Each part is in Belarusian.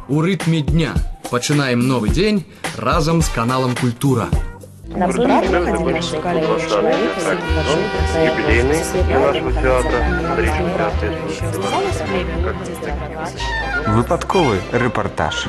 У ритме дня пачинаем новый день разом с каналом «Культура». На справу выходили шукали человека, юбилейный для нашего театра, 365 Выпадковый рэпартаж.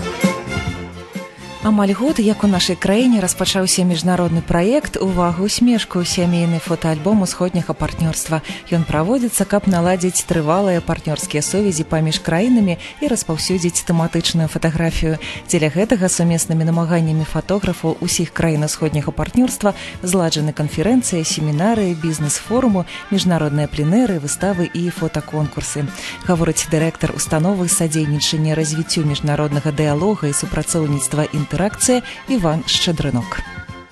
Амаль год, як у нашай краіне распачаўся міжнародны праект «Увага усмешку» сямейны фотаальбом усходняга партнёрства. Ён праводзіцца, каб наладзіць трывалыя партнёрскія сувязі паміж краінамі і распаўсюдзіць тэматычную фатаграфію. Дзеля гэтага сумеснымі намаганнямі фотографаў усіх краін усходняга партнёрства зладжаны канферэнцыі, семінары, бізнес-форуму, міжнародныя пленэры, выставы і фотаконкурсы. Гаворыць дырэктар установы садзейнічання развіццю міжнароднага дыялога і супрацоўніцтва інтэракцыя Іван Шчадрынок.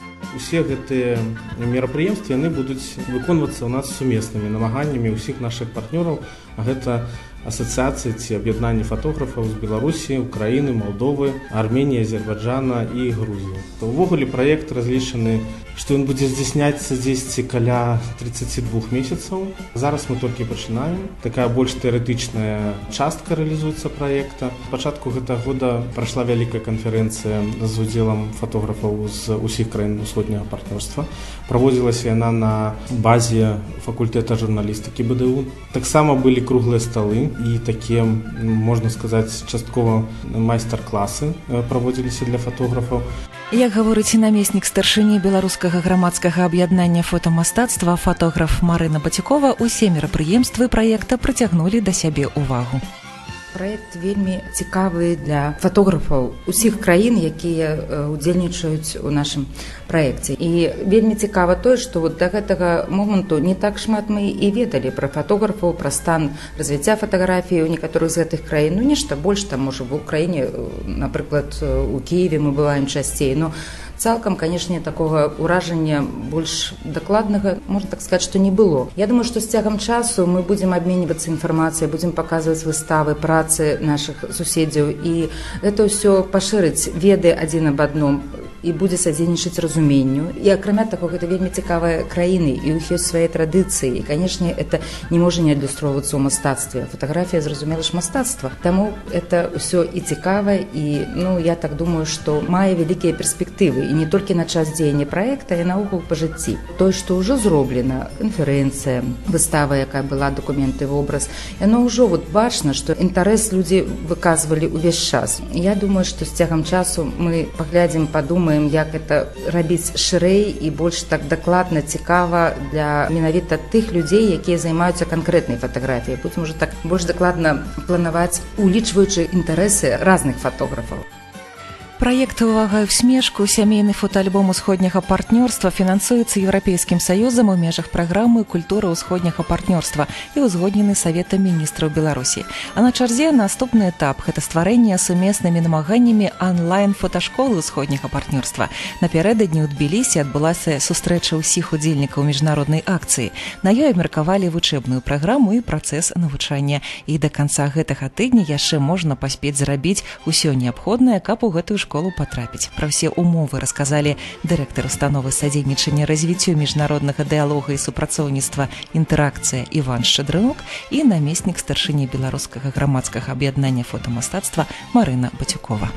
Усе гэтыя мерапрыемствы яны будуць выконвацца ў нас сумеснымі намаганнямі ўсіх нашых партнёраў, а гэта асацыяцыі ці аб'яднанні фотографаў з Беларусі, Украіны, Малдовы, Арменіі, Азербайджана і Грузіі. Увогуле праект разлічаны, што ён будзе здзяйсняцца дзесьці каля 32 месяцаў. Зараз мы толькі пачынаем. Такая больш тэарэтычная частка рэалізуецца праекта. Пачатку гэтага года прайшла вялікая канферэнцыя з удзелам фотографаў з усіх краін усходняга партнёрства. Праводзілася яна на базе факультэта журналістыкі БДУ. Таксама былі круглыя сталы і такія, можна сказаць, часткова майстар-класы праводзіліся для фотографаў. Як гаворыць намеснік старшыні беларускага грамадскага аб'яднання фотамастацтва фотограф Марына Бацюкова, усе мерапрыемствы праекта прыцягнулі да сябе ўвагу. Праект вельмі цікавы для фотографаў усіх краін, якія удзельнічаюць у нашым праекце. І вельмі цікава тое, што да гэтага моманту не так шмат мы і ведалі пра фотографаў, пра стан развіцця фатаграфіі ў некаторых з гэтых краін. Ну, нешта больш, там, можа, в Украіне, напрыклад, у Киеве мы бываем часцей, но цалкам, канешне, такога ўражання больш дакладнага, можна так сказаць, што не было. Я думаю, што з цягам часу мы будзем абменьвацца інфармацыяй, будзем паказваць выставы, працы нашых суседзяў, і гэта ўсё пашырыць веды адзін аб адном і будзе садзейнічаць разуменню. І акрамя таго, гэта вельмі цікавыя краіны, і ў іх ёсць свае традыцыі. І, канешне, это не можа не адлюстроўвацца ў мастацтве. Фатаграфія, зразумела ж, мастацтва. Таму это ўсё і цікава, і, ну, я так думаю, што мае вялікія перспектывы. І не толькі на час дзеяння праекта, і наогул па жыцці. Тое, што ўжо зроблена, канферэнцыя, выстава, якая была, дакументы, вобраз, яно ўжо бачна, што інтарэс людзі выказвалі ўвесь час. Я думаю, што з цягам часу мы паглядзім, падумаем, як это рабіць шырэй і больш так дакладна, цікава для менавіта тых людзей, якія займаюцца канкрэтнай фатаграфіяй. Будзем уже так больш дакладна планаваць, улічваючы інтарэсы разных фотографаў. Праект «Увага усмешку» сямейны фотаальбом усходняга партнёрства фінансуецца Еўрапейскім саюзам у межах праграмы «Культура усходняга партнёрства» і ўзгоднены Саветам міністраў Беларусі. А на чарзе наступны этап – гэта стварэнне сумеснымі намаганнямі онлайн-фоташколы усходняга партнёрства. Напярэдадні ў Тбілісі адбылася сустрэча ўсіх удзельнікаў міжнароднай акцыі. На ёй абмеркавалі вучэбную праграму і працэс навучання. І да канца гэтага тыдня яшчэ можна паспець зрабіць усё неабходнае, каб у гэтую школу патрапіць. Пра ўсе умовы расказалі дырэктар установы садзейнічання развіццю міжнароднага дыялога і супрацоўніцтва інтэракцыя Іван Шчадрынок і намеснік старшыні беларускага грамадскага аб'яднання фотамастацтва Марына Бацюкова.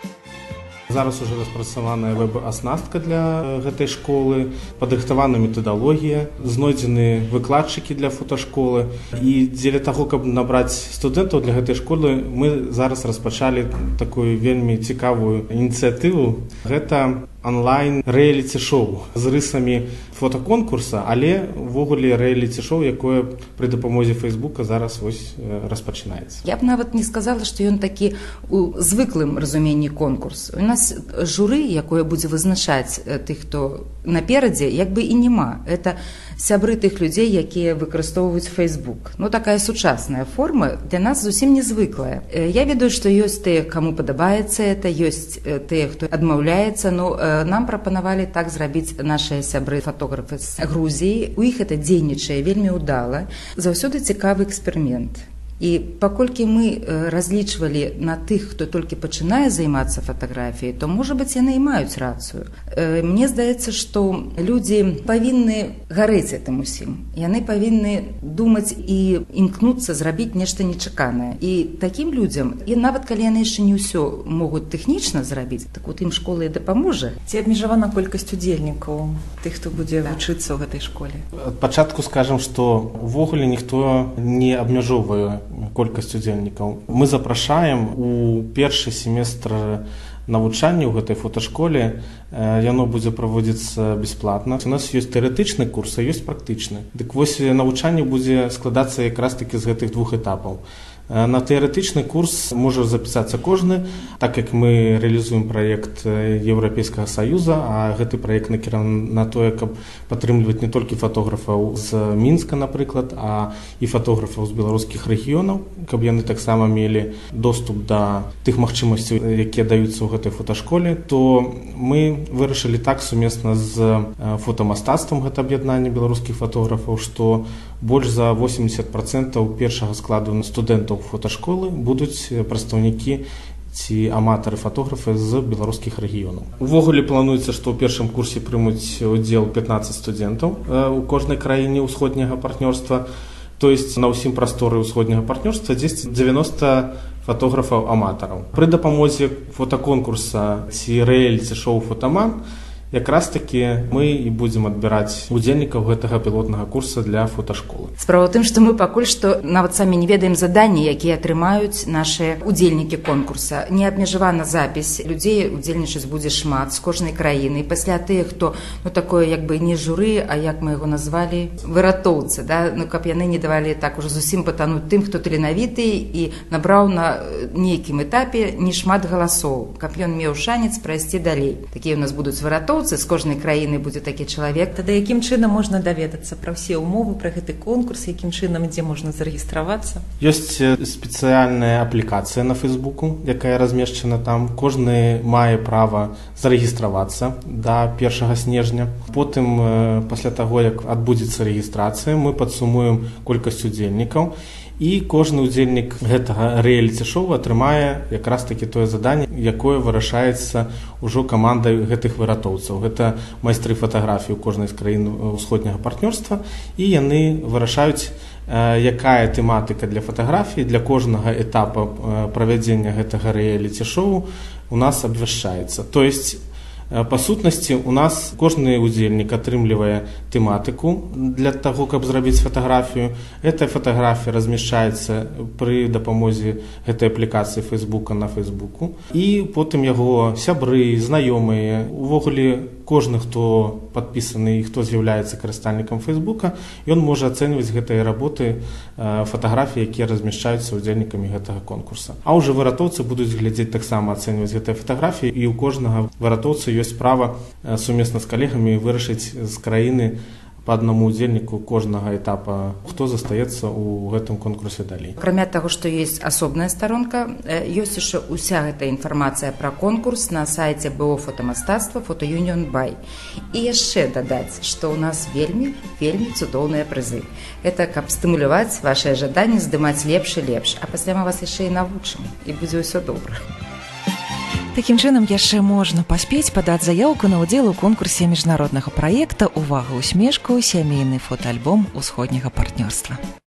Зараз уже распрацаваная вэб-аснастка для гэтай школы, падрыхтавана метадалогія, знойдзены выкладчыкі для фоташколы. І дзеля таго, каб набраць студэнтаў для гэтай школы, мы зараз распачалі такую вельмі цікавую ініцыятыву. Гэта онлайн-рэаліці-шоу з рысамі фотаконкурса, але ўвогуле рэаліці-шоу, якое пры дапамозе Фейсбука зараз вось распачынаецца. Я б нават не сказала, што ён такі у звыклым разуменні конкурс. У нас журы, якое будзе вызначаць тых, хто наперадзе, як бы і няма. Это сябры тых людзей, якія выкарыстоўваюць Фейсбук. Ну, такая сучасная форма для нас зусім незвыклая. Я ведаю, што ёсць тыя, каму падабаецца это, ёсць тыя, хто адмаўляецца, но нам прапанавалі так зрабіць нашыя сябры фотографы з Грузіі. У іх это дзейнічае вельмі ўдала. Заўсёды цікавы эксперымент. І паколькі мы разлічвалі на тых, хто толькі пачынае займацца фатаграфіяй, то, можа быць, яны і маюць рацыю. Мне здаецца, што людзі павінны гарэць гэтым усім. Яны павінны думаць і імкнуцца зрабіць нешта нечаканае. І такім людзям, і нават калі яны яшчэ не ўсё могуць тэхнічна зрабіць, так от ім школа і дапаможа. Ці абмежавана колькасць удзельнікаў, тых, хто будзе вучыцца ў гэтай школе? Ад пачатку скажам, што увогуле ніхто не абмяжоўвае колькасць удзельнікаў. Мы запрашаем у першы семестр навучання ў гэтай фоташколе, яно будзе праводзіцца бясплатна. У нас ёсць тэарэтычны курс, а ёсць практычны. Дык вось навучанне будзе складацца якраз такі з гэтых двух этапаў. На тэарэтычны курс можа запісацца кожны, так як мы рэалізуем праект Еўрапейскага Саюза, а гэты праект накіраваны на тое, каб падтрымліваць не толькі фатографаў з Мінска, напрыклад, а і фатографаў з беларускіх рэгіёнаў, каб яны таксама мелі доступ да тых магчымасцяў, якія даюцца ў гэтай фоташколе, то мы вырашылі так сумесна з фотамастацтвам, гэта аб'яднанне беларускіх фатографаў, што больш за 80% першага складу студэнтаў фоташколы будуць прадстаўнікі ці аматары фатографы з беларускіх рэгіёнаў. Увогуле плануецца, што ў першым курсе прымуць удзел 15 студэнтаў у кожнай краіне ўсходняга партнёрства, то есть на ўсім прасторы ўсходняга партнёрства 90 фотографаў-аматараў. Пры дапамозе фотаконкурса ці рэаліці-шоу «Фотаман» якраз такі мы і будзем адбіраць удзельнікаў гэтага пілотнага курса для фоташколы. Справа ў тым, што мы пакуль што нават самі не ведаем заданні, якія атрымаюць нашы удзельнікі конкурса. Не абмежавана запіс, людзей удзельнічаць будзе шмат з кожнай краіны. І пасля тых, хто такое як бы не журы, а як мы яго назвалі, выратоўцы, каб яны не давалі так ужо зусім патануць тым, хто таленавіты і набраў на нейкім этапе не шмат галасоў, каб ён меў шанец прайсці далей. Такія ў нас будуць выратоўцы, з кожнай краіны будзе такі чалавек. Тады якім чынам можна даведацца пра ўсе ўмовы, пра гэты конкурс, якім чынам, дзе можна зарэгістравацца? Ёсць спецыяльная аплікацыя на Фейсбуку, якая размешчана там. Кожны мае права зарэгістравацца да 1 снежня. Потым, пасля таго, як адбудзецца рэгістрацыя, мы падсумуем колькасць удзельнікаў. І кожны ўдзельнік гэтага рэаліці-шоу атрымае якраз такі тое заданне, якое вырашаецца ўжо камандай гэтых выратоўцаў. Гэта майстры фатаграфіі ў кожнай з краін ўсходняга партнёрства, і яны вырашаюць, якая тэматыка для фатаграфіі, для кожнага этапа правядзення гэтага рэаліці-шоу у нас абвяшчаецца. То есть, па сутнасці, у нас кожны ўдзельнік атрымлівае тэматыку для таго, каб зрабіць фатаграфію. Гэтая фатаграфія размяшчаецца пры дапамозе гэтай аплікацыі Фейсбука на Фейсбуку. І потым яго сябры, знаёмыя, увогуле кожны, хто падпісаны і хто з'яўляецца карыстальнікам Фейсбука, ён можа ацэньваць гэтыя работы, фатаграфіі, якія размяшчаюцца ўдзельнікамі гэтага конкурса. А ўжо выратоўцы будуць глядзець таксама ацэньваць гэтыя фатаграфіі, і ў кожнага выратоўца ёсць права сумесна з калегамі вырашыць з краіны па аднаму ўдзельніку кожнага этапа, хто застаецца ў гэтым конкурсе далей. Акрамя таго, што ёсць асобная старонка, ёсць яшчэ ўся гэта інфармацыя пра конкурс на сайце БО фотамастацтва «Фотоюніон Бай». І яшчэ дадаць, што ў нас вельмі цудоўныя прызы. Гэта каб стымуляваць вашае жаданне здымаць лепш і лепш, а пасля мы вас яшчэ і навучым, і будзе ўсё добра. Такім чынам яшчэ можна паспець падаць заяўку на ўдзел у конкурсе міжнароднага праекта «Увага, усмешка» сямейны фотаальбом усходняга партнёрства.